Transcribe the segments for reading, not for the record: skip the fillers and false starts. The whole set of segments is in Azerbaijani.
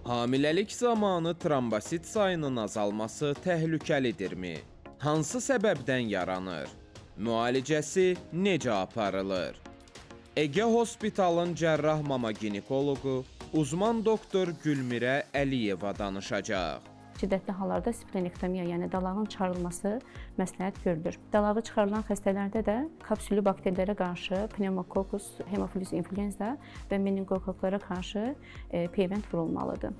Hamiləlik zamanı trombosit sayının azalması təhlükəlidirmi? Hansı səbəbdən yaranır? Müalicəsi necə aparılır? Ege Hospitalın cərrah mama ginekoloqu, uzman doktor Gülmirə Əliyeva danışacaq. Şiddətli hallarda splenektomiya, yəni dalağın çıxarılması məsləhət görülür. Dalağı çıxarılan xəstələrdə də kapsülü bakterilərə qarşı pneumokokus, hemofilus influenza və meningokoklara qarşı peyvənd vurulmalıdır.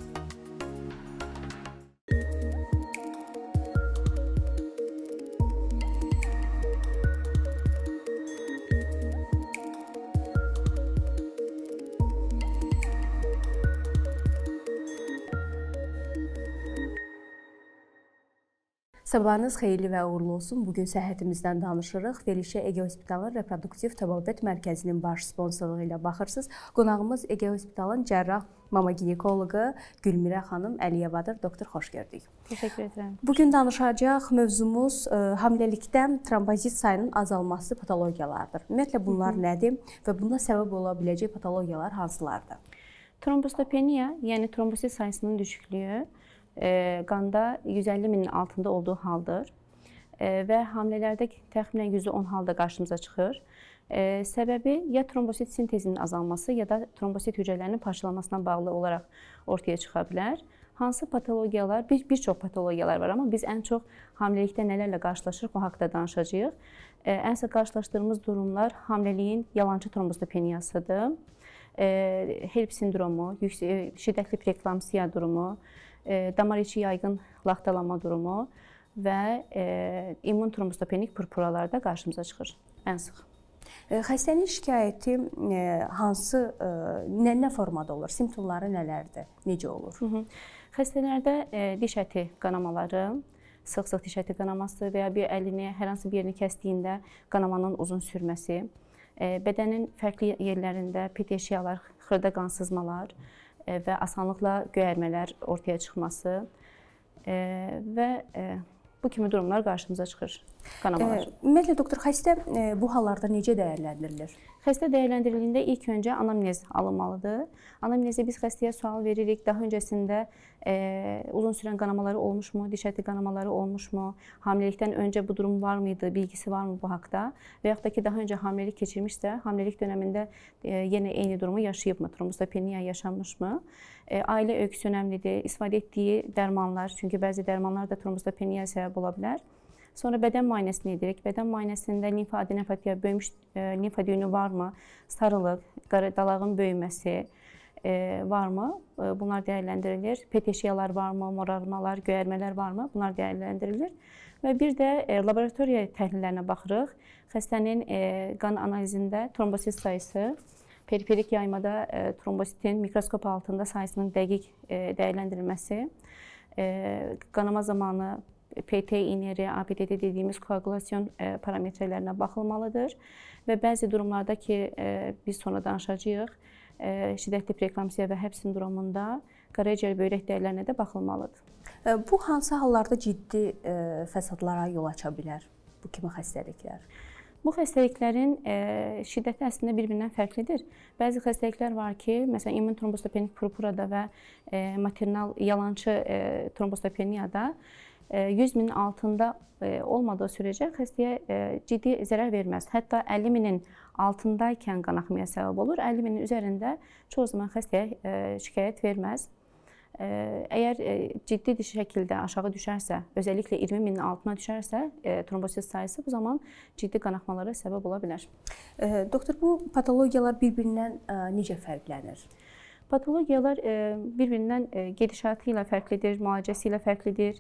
Sabahınız xeyirli və uğurlu olsun. Bugün səhhətimizdən danışırıq. Verilişə Ege Hospitalın Reproduktiv Təbabət Mərkəzinin baş sponsorluğu ilə baxırsınız. Qonağımız Ege Hospitalın cərrah mama ginekoloqu Gülmirə xanım Əliyevadır. Doktor, xoş gördük. Təşəkkür edirəm. Bugün danışacaq mövzumuz hamiləlikdən trombozit sayının azalması patologiyalardır. Ümumiyyətlə bunlar nədir və buna səbəb ola biləcək patologiyalar hansılardır? Trombositopeniya, yəni trombosit sayısının düşüklüyü qanda 150 minin altında olduğu haldır və hamilələrdə təxminən %10 halda qarşımıza çıxır. Səbəbi ya trombosit sintezinin azalması, ya da trombosit hücrələrinin parçalanmasına bağlı olaraq ortaya çıxa bilər. Hansı patologiyalar? Bir çox patologiyalar var, amma biz ən çox hamiləlikdə nələrlə qarşılaşırıq, o haqqda danışacağıq. Ən sıx qarşılaşdığımız durumlar hamiləliyin yalançı trombostopeniyasıdır. HELLP sindromu, şiddətli preeklamsiya durumu, damar içi yaygın laxtalama durumu və immun trombostopenik purpuralarda qarşımıza çıxır ən sıx. Xəstənin şikayəti hansı, nə formada olur? Simptomları nələrdir? Necə olur? Xəstələrdə diş əti qanamaları, sıx-sıx diş əti qanaması və ya bir əlini, hər hansı bir yerini kəsdiyində qanamanın uzun sürməsi, bədənin fərqli yerlərində peteşiyalar, xırda qansızmalar və asanlıqla göyərmələr ortaya çıxması və bu kimi durumlar qarşımıza çıxır, qanamalar. Ümumiyyətlə, doktor, xəstə bu hallarda necə dəyərləndirilir? Xəstə dəyərləndirildiyində ilk öncə anamnez alınmalıdır. Anamnezdə biz xəstəyə sual veririk, daha öncəsində uzun sürən qanamaları olmuşmu, diş əti qanamaları olmuşmu, hamiləlikdən öncə bu durum var mıydı, bilgisi varmı bu haqda və yaxud da ki, daha öncə hamiləlik keçirmişsə, hamiləlik dönəmində yenə eyni durumu yaşayıbmı, trombostopeniya yaşanmışmı? Ailə öyküsü önəmlidir, istifadə etdiyi dərmanlar, çünki bəzi dərmanlar da trombostopeniyaya səbəb ola bilər. Sonra bədən müayinəsini edirik. Bədən müayinəsində limfadenopatiya, böyümüş limfa düyünü varmı, sarılıq, dalağın böyüməsi varmı? Bunlar dəyərləndirilir. Peteşiyalar varmı, morarmalar, göyərmələr varmı? Bunlar dəyərləndirilir. Və bir də laboratoriya təhlillərinə baxırıq. Xəstənin qan analizində trombosit sayısı, periferik yaymada trombositin mikroskop altında sayısının dəqiq dəyərləndirilməsi, qanama zamanı PT ineri, APTT dediyimiz koagulasyon parametrələrinə baxılmalıdır və bəzi durumlarda ki, biz sonra danışacağıq, şiddətli preeklamsiya və HELLP sindromunda qaraciyər böyrək dəyərlərinə də baxılmalıdır. Bu hansı hallarda ciddi fəsadlara yol aça bilər bu kimi xəstəliklər? Bu xəstəliklərin şiddəti əslində bir-birindən fərqlidir. Bəzi xəstəliklər var ki, məsələn, immun trombostopenik purpurada və maternal yalançı trombostopeniyada 100 minin altında olmadığı sürəcə xəstəyə ciddi zərər verməz. Hətta 50 minin altındaykən qan axmaya səbəb olur. 50 minin üzərində çoğu zaman xəstəyə şikayət verməz. Əgər ciddi şəkildə aşağı düşərsə, özəlliklə 20 minin altına düşərsə, trombosit sayısı bu zaman ciddi qanaxmalara səbəb ola bilər. Doktor, bu patologiyalar bir-birindən necə fərqlənir? Patologiyalar bir-birindən gedişatı ilə fərqlidir, müalicəsi ilə fərqlidir.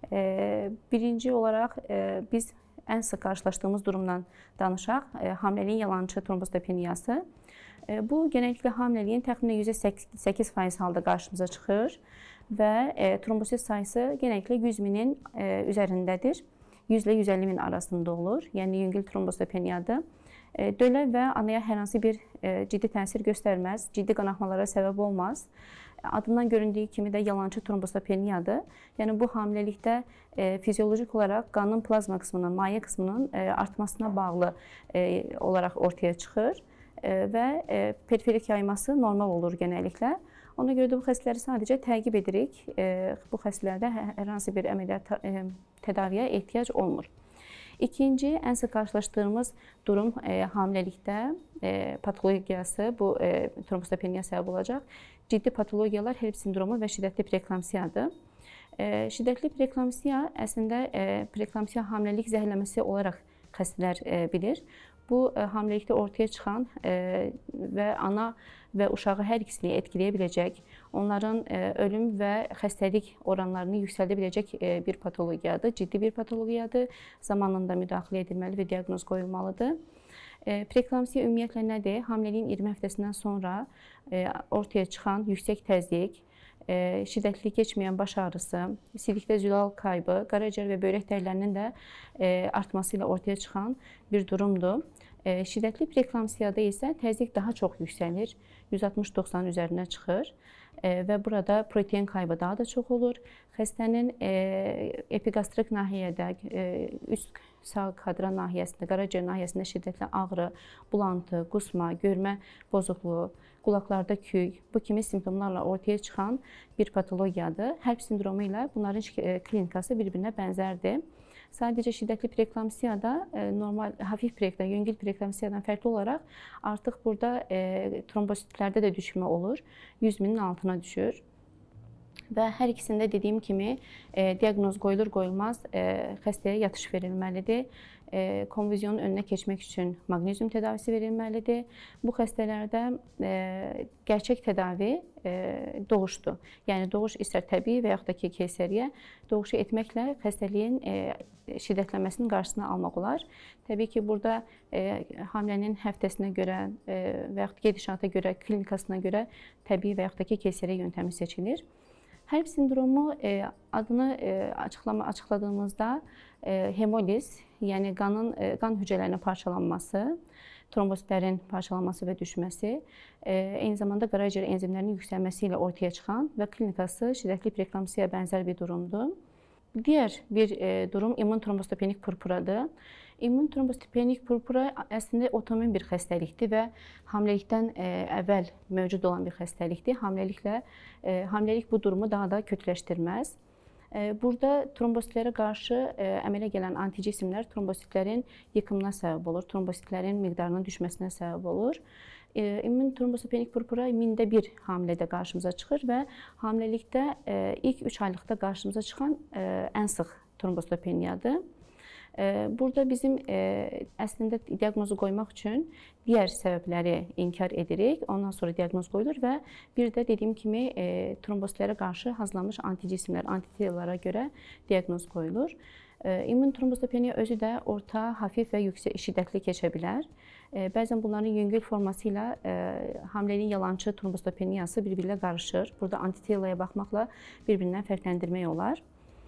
Birinci olaraq biz ən sıx qarşılaşdığımız durumdan danışaq, hamiləliyin yalançı trombostopeniyası. Bu, genəlliklə hamiləliyin təxminən %8% halda qarşımıza çıxır və trombosit sayısı genəlliklə 100 minin üzərindədir. 100 ilə 150 min arasında olur, yəni yüngül trombostopeniyadır. Dölə və anaya hər hansı bir ciddi təsir göstərməz, ciddi qanaxmalara səbəb olmaz. Adından göründüyü kimi də yalançı trombostopeniyadır. Yəni bu hamiləlikdə fiziolojik olaraq qanın plazma qisminin, maye qisminin artmasına bağlı olaraq ortaya çıxır və periferik yayması normal olur genəlliklə. Ona görə də bu xəstələri sadəcə təqib edirik. Bu xəstələrdə hər hansı bir əməliyyat tədaviyə ehtiyac olmur. İkinci, ən sıx qarşılaşdığımız durum hamiləlikdə patologiyası, bu trombositopeniya səbəb olacaq. Ciddi patologiyalar herpes sindromu və şiddətli preeklamsiyadır. Şiddətli preeklamsiya əslində preeklamsiya hamiləlik zəhərlənməsi olaraq xəstələr bilir. Bu hamiləlikdə ortaya çıxan və ana və uşağı hər ikisini etkiləyə biləcək, onların ölüm və xəstəlik oranlarını yüksəldə biləcək bir patologiyadır, ciddi bir patologiyadır. Zamanında müdaxilə edilməli və diaqnoz qoyulmalıdır. Preeklamsiya ümumiyyətlə nədir? Hamiləliyin 20 həftəsindən sonra ortaya çıxan yüksək təzyiq, şiddətli keçməyən baş ağrısı, silikdə zülal kaybı, qaraciyər və böyrək dərilərinin də artması ilə ortaya çıxan bir durumdur. Şiddətli preeklamsiyada isə təzyiq daha çox yüksəlir, 160-90 üzərinə çıxır və burada protein kaybı daha da çox olur. Xəstənin epigastrik nahiyədə, üst sağ kadran nahiyəsində, qaraciyər nahiyəsində şiddətli ağrı, bulantı, qusma, görmə pozukluğu, qulaqlarda küy, bu kimi simptomlarla ortaya çıxan bir patologiyadır. Herpes sindromu ilə bunların klinikası bir-birinə bənzərdir. Sadəcə şiddətli preeklamsiyada normal, hafif preeklamsiya, yüngül preeklamsiyadan fərqli olaraq artıq burada trombositlərdə də düşmə olur, 100 minin altına düşür. Və hər ikisində dediyim kimi diaqnoz qoyulur-qoyulmaz xəstəyə yatış verilməlidir. Konvüzyonun önünə keçmək üçün maqnezium tədavisi verilməlidir. Bu xəstələrdə gerçək tədavi doğuşdur. Yəni doğuş istər təbii və yaxud da ki, keysəriyyə doğuşu etməklə xəstəliyin şiddətlənməsinin qarşısını almaq olar. Təbii ki, burada hamilənin həftəsinə görə və yaxud gedişata görə, klinikasına görə təbii və yaxud da ki, keysəriyyə yöntəmi seçilir. Herpes sindromu adını açıqladığımızda hemoliz, yəni qan hücrələrinin parçalanması, trombositlərin parçalanması və düşməsi, eyni zamanda qaraciyər enzimlərinin yüksəlməsi ilə ortaya çıxan və klinikası şiddətli preeklamsiyaya bənzər bir durumdur. Digər bir durum immun trombositopenik purpuradır. İmmun trombositopenik purpura əslində otoimmun bir xəstəlikdir və hamiləlikdən əvvəl mövcud olan bir xəstəlikdir. Hamiləlik bu durumu daha da kötüləşdirməz. Burada trombositlərə qarşı əmələ gələn anticismlər trombositlərin yıkımına səbəb olur, trombositlərin miqdarının düşməsinə səbəb olur. İmmun trombositopenik purpura 1000-də 1 hamilədə qarşımıza çıxır və hamiləlikdə ilk 3 aylıqda qarşımıza çıxan ən sıx trombositopeniyadır. Burada bizim əslində diaqnozu qoymaq üçün digər səbəbləri inkar edirik. Ondan sonra diaqnoz qoyulur və bir də dediyim kimi trombositlərə qarşı hazırlanmış anticismlər, antitelalara görə diaqnoz qoyulur. İmmun trombositopeniya özü də orta, hafif və yüksək şiddətli keçə bilər. Bəzən bunların yüngül forması ilə hamiləliyin yalançı trombositopeniyası bir-birlə qarışır. Burada antitelaya baxmaqla bir-birindən fərqləndirmək olar.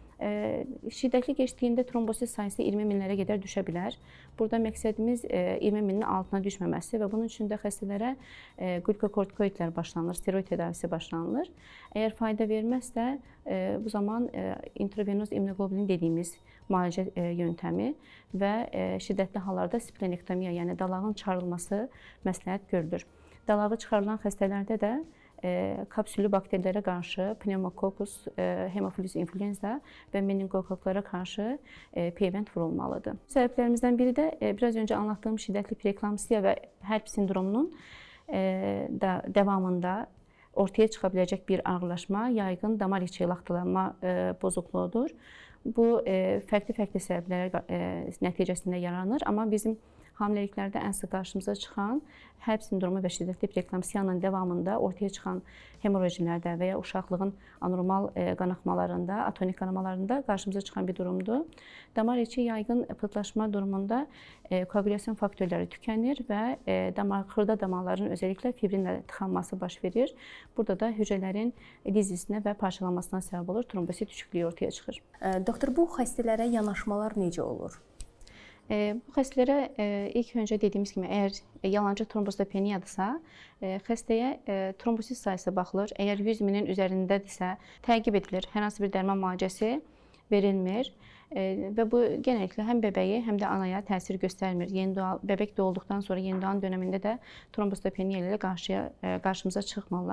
Şiddətli keçdiyində trombosit sayısı 20 minlərə qədər düşə bilər. Burada məqsədimiz 20 minin altına düşməməsi və bunun üçün də xəstələrə qlukokortikoidlər başlanılır, steroid tədavisi başlanılır. Əgər fayda verməzsə, bu zaman intravenoz immunoglobulin dediyimiz müalicə yöntəmi və şiddətli hallarda splenektomiya, yəni dalağın çıxarılması məsləhət görülür. Dalağı çıxarılan xəstələrdə də kapsüllü bakterilərə qarşı pneumokokus, hemofilus influenza və meningokoklara qarşı peyvənd vurulmalıdır. Səbəblərimizdən biri də biraz öncə anlattığım şiddətli preeklamsiya və herpes sindromunun davamında ortaya çıxa biləcək bir ağırlaşma, yayğın damar içi laxtalanma pozukluğudur. Bu fərqli səbəblərə nəticəsində yaranır, amma bizim hamiləliklərdə ən sıx qarşımıza çıxan herpes sindromu və şiddətli preeklamsiyanın davamında ortaya çıxan hemorrojinlərdə və ya uşaqlığın anormal qanaxmalarında, atonik qanamalarında qarşımıza çıxan bir durumdur. Damar içi yayğın pıhtılaşma durumunda koagulyasiyon faktorları tükənir və xırda damarların özəlliklə fibrinlə tıxanması baş verir. Burada da hücrələrin lizisinə və parçalanmasına səbəb olur, trombosit düşüklüyü ortaya çıxır. Doktor, bu xəstələrə yanaşmalar necə olur? Bu xəstələrə ilk öncə dediyimiz kimi, əgər yalancı trombositopeniyadırsa, xəstəyə trombosit sayısı baxılır. Əgər 100 minin üzərindədirsə, təqib edilir. Hər hansı bir dərman müalicəsi verilmir və bu genəlliklə həm bəbəyi, həm də anaya təsir göstərmir. Bəbək doğulduqdan sonra yeni doğan dönəmində də trombositopeniya ilə qarşımıza çıxmırlar.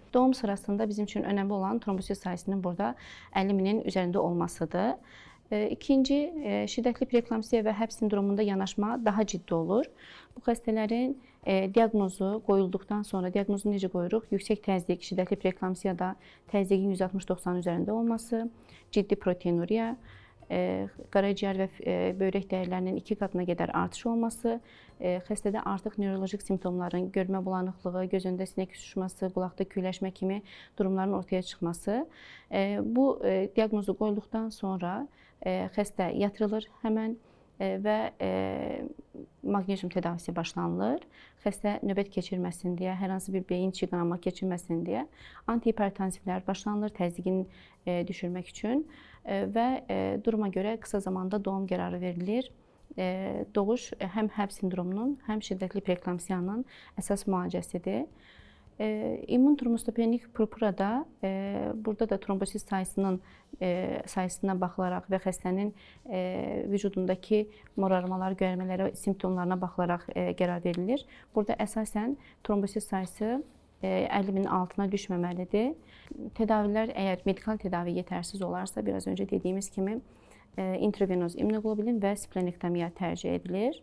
Doğum sırasında bizim üçün önəmli olan trombosit sayısının burada 50.000-in üzərində olmasıdır. İkinci, şiddətli preeklamsiya və həbs sindromunda yanaşma daha ciddi olur. Bu xəstələrin diaqnozu qoyulduqdan sonra, diaqnozunu necə qoyuruq? Yüksək təzyiq, şiddətli preeklamsiyada təzyiqin 160-90 üzərində olması, ciddi proteinuriya, qaraciyər və böyrək dəyərlərinin 2 qatına qədər artış olması, xəstədə artıq neurolojik simptomların, görmə bulanıqlığı, göz önündə sinək uçuşması, qulaqda küyləşmə kimi durumların ortaya çıxması. Bu diaqnozu qoyulduqdan sonra xəstə yatırılır həmən və maqnezium tedavisi başlanılır. Xəstə növbət keçirməsin deyə, hər hansı bir beyin içi qanama keçirməsin deyə antihipertansivlər başlanılır təzyiqin düşürmək üçün və duruma görə qısa zamanda doğum qərarı verilir. Doğuş həm həbs sindromunun, həm şiddətli preeklamsiyanın əsas müalicəsidir. İmmun trombostopenik purpurada burada da trombosit sayısına baxılaraq və xəstənin vücudundakı morarmalar, göyərmələri, simptomlarına baxılaraq qərar verilir. Burada əsasən trombosit sayısı 50.000-in altına düşməməlidir. Tədavilər, əgər medikal tədavi yetərsiz olarsa, biraz öncə dediyimiz kimi intravenoz immunoglobulin və splenektomiya tərcih edilir.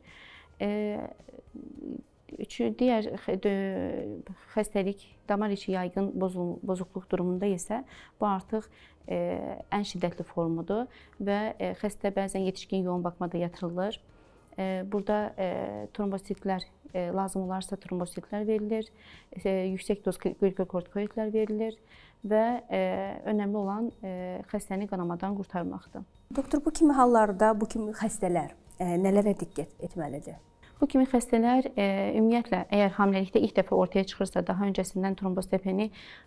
Digər xəstəlik, damar içi yayğın bozuqluq durumunda isə bu artıq ən şiddətli formudur və xəstə bəzən yetişkin yoğun bakmada yatırılır. Burada trombositlər lazım olarsa trombositlər verilir, yüksək doz glikokortikoidlər verilir və önəmli olan xəstəni qanamadan qurtarmaqdır. Doktor, bu kimi hallarda bu kimi xəstələr nələrə diqqət etməlidir? Bu kimi xəstələr ümumiyyətlə, əgər hamiləlikdə ilk dəfə ortaya çıxırsa, daha öncəsindən trombositopeni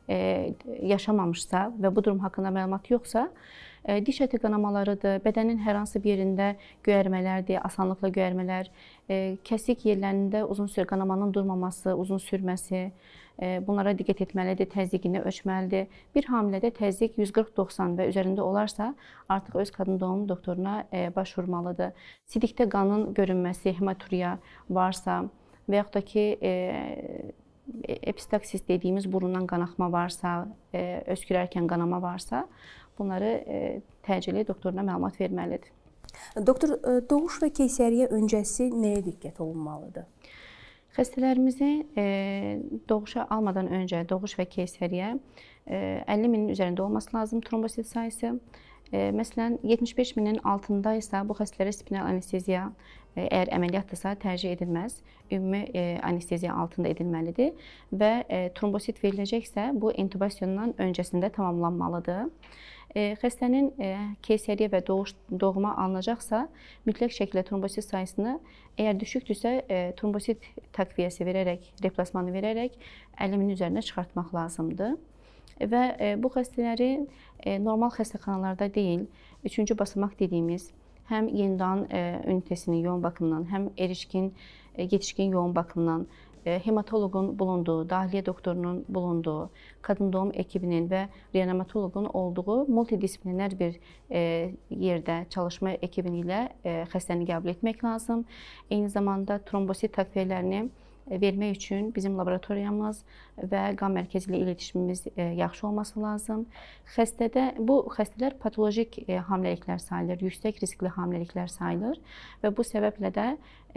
yaşamamışsa və bu durum haqqında məlumat yoxsa, diş əti qanamalarıdır, bədənin hər hansı bir yerində göyərmələrdir, asanlıqla göyərmələr, kəsik yerlərində uzun süre qanamanın durmaması, uzun sürməsi, bunlara diqqət etməlidir, təzyiqini ölçməlidir. Bir hamilədə təzyiq 140-90 və üzərində olarsa, artıq öz qadın doğum doktoruna başvurmalıdır. Sidikdə qanın görünməsi, hematuriya varsa və yaxud da ki, epistaksis dediyimiz burundan qanaxma varsa, öskürərkən qanama varsa, bunları təcili doktoruna məlumat verməlidir. Doktor, doğuş və keysəriyyə öncəsi nəyə diqqət olunmalıdır? Xəstələrimizi doğuşa almadan öncə doğuş və keysəriyyə 50.000-in üzərində olması lazım trombosit sayısı. Məsələn, 75.000-in altında isə bu xəstələrə spinal anesteziya, əgər əməliyyatdırsa tərcih edilməz, ümumi anesteziya altında edilməlidir və trombosit veriləcəksə bu intubasiyandan öncəsində tamamlanmalıdır. Xəstənin keysəriyyə və doğuma alınacaqsa, mütləq şəkildə trombosit sayısını, əgər düşükdürsə, trombosit takviyəsi verərək, replasmanı verərək 50.000-in üzərinə çıxartmaq lazımdır. Və bu xəstələri normal xəstəxanalarda deyil, 3-cü basamaq dediyimiz həm yenidan ünitəsinin yoğun bakımından, həm yetişkin yoğun bakımından, hematoloqun bulunduğu, dahiliyyə doktorunun bulunduğu, qadın doğum ekibinin və reanimatoloqun olduğu multidisiplinər bir yerdə çalışma ekibini ilə xəstəni qəbul etmək lazım. Eyni zamanda trombosit takviyələrini vermək üçün bizim laboratoriyamız və qan mərkəzi ilə iletişimimiz yaxşı olması lazım. Bu xəstələr patolojik hamiləliklər sayılır, yüksək riskli hamiləliklər sayılır və bu səbəblə də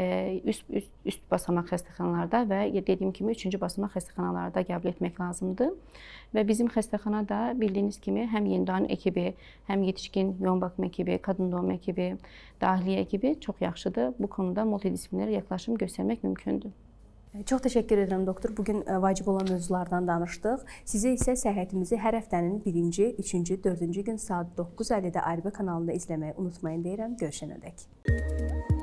üst basamaq xəstəxanalarda və dediyim kimi 3-cü basamaq xəstəxanalarda qəbul etmək lazımdır. Və bizim xəstəxanada bildiyiniz kimi həm yenidan ekibi, həm yetişkin yoğun bakım ekibi, qadın doğum ekibi, dahiliyyə ekibi çox yaxşıdır. Bu konuda multidisiplinər yaxlaşım göstərmək mümkündür. Çox təşəkkür edirəm doktor. Bugün vacib olan mövzulardan danışdıq. Sizə isə səhhətimizi hər həftənin 1-ci, 3-cü, 4-cü gün saat 9:50-də ARB kanalında izləməyi unutmayın deyirəm. Görüşənədək.